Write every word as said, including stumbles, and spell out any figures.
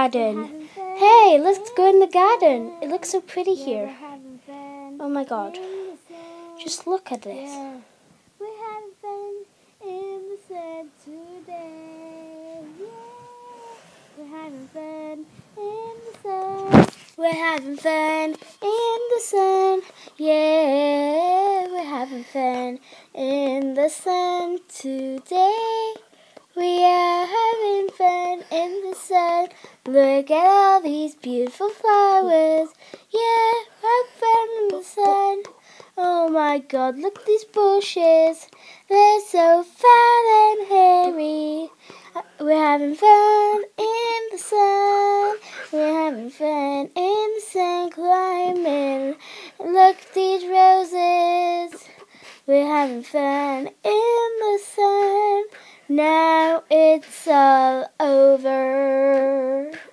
garden. Hey, let's go in the garden. It looks so pretty here. Oh my God. Just look at this. We're having fun in the sun today. Yeah. We're having fun in the sun. We're having fun in the sun. Yeah, we're having fun in the sun today. We are having fun in the sun. Look at all these beautiful flowers. Yeah, we're having fun in the sun. Oh my God, look at these bushes. They're so fat and hairy. We're having fun in the sun. We're having fun in the sun, climbing. Look at these roses. We're having fun in the sun. Now it's all over.